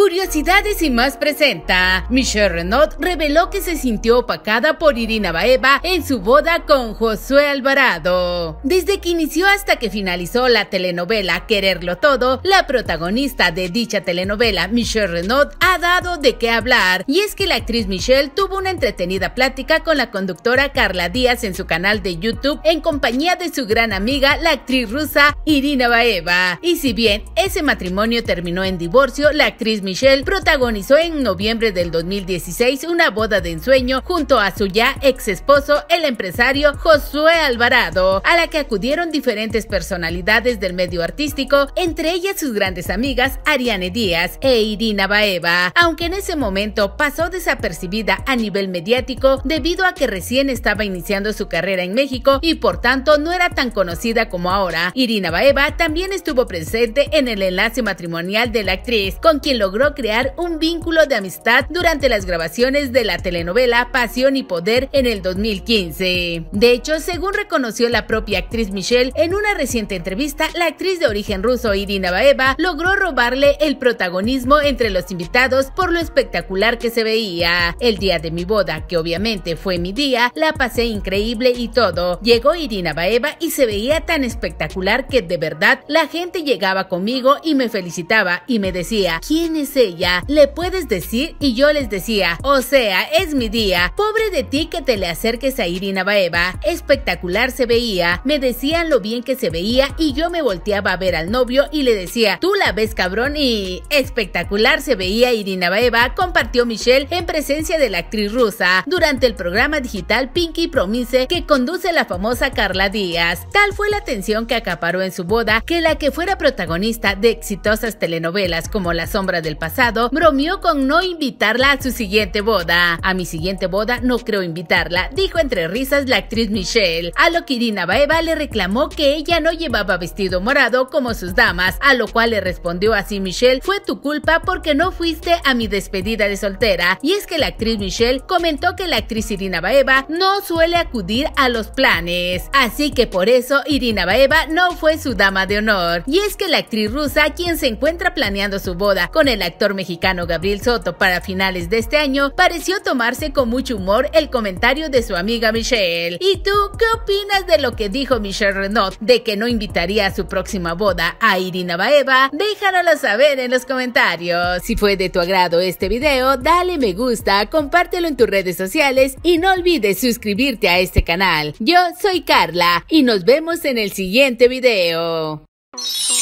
Curiosidades y más presenta. Michelle Renaud reveló que se sintió opacada por Irina Baeva en su boda con Josué Alvarado. Desde que inició hasta que finalizó la telenovela Quererlo Todo, la protagonista de dicha telenovela, Michelle Renaud, ha dado de qué hablar. Y es que la actriz Michelle tuvo una entretenida plática con la conductora Carla Díaz en su canal de YouTube en compañía de su gran amiga, la actriz rusa Irina Baeva. Y si bien ese matrimonio terminó en divorcio, la actriz Michelle protagonizó en noviembre del 2016 una boda de ensueño junto a su ya ex esposo, el empresario Josué Alvarado, a la que acudieron diferentes personalidades del medio artístico, entre ellas sus grandes amigas Ariane Díaz e Irina Baeva, aunque en ese momento pasó desapercibida a nivel mediático debido a que recién estaba iniciando su carrera en México y por tanto no era tan conocida como ahora. Irina Baeva también estuvo presente en el enlace matrimonial de la actriz, con quien logró crear un vínculo de amistad durante las grabaciones de la telenovela Pasión y Poder en el 2015. De hecho, según reconoció la propia actriz Michelle en una reciente entrevista, la actriz de origen ruso Irina Baeva logró robarle el protagonismo entre los invitados por lo espectacular que se veía. El día de mi boda, que obviamente fue mi día, la pasé increíble y todo. Llegó Irina Baeva y se veía tan espectacular que de verdad la gente llegaba conmigo y me felicitaba y me decía, ¿quién es ella? ¿Le puedes decir? Y yo les decía, o sea, es mi día. Pobre de ti que te le acerques a Irina Baeva. Espectacular se veía. Me decían lo bien que se veía y yo me volteaba a ver al novio y le decía, tú la ves cabrón, y espectacular se veía Irina Baeva, compartió Michelle en presencia de la actriz rusa durante el programa digital Pinky Promise que conduce la famosa Carla Díaz. Tal fue la atención que acaparó en su boda que la que fuera protagonista de exitosas telenovelas como La Sombra del Pasado bromeó con no invitarla a su siguiente boda. A mi siguiente boda no creo invitarla, dijo entre risas la actriz Michelle, a lo que Irina Baeva le reclamó que ella no llevaba vestido morado como sus damas, a lo cual le respondió así Michelle, fue tu culpa porque no fuiste a mi despedida de soltera. Y es que la actriz Michelle comentó que la actriz Irina Baeva no suele acudir a los planes, así que por eso Irina Baeva no fue su dama de honor. Y es que la actriz rusa, quien se encuentra planeando su boda con el actor mexicano Gabriel Soto para finales de este año, pareció tomarse con mucho humor el comentario de su amiga Michelle. ¿Y tú qué opinas de lo que dijo Michelle Renaud de que no invitaría a su próxima boda a Irina Baeva? Déjanoslo saber en los comentarios. Si fue de tu agrado este video, dale me gusta, compártelo en tus redes sociales y no olvides suscribirte a este canal. Yo soy Carla y nos vemos en el siguiente video.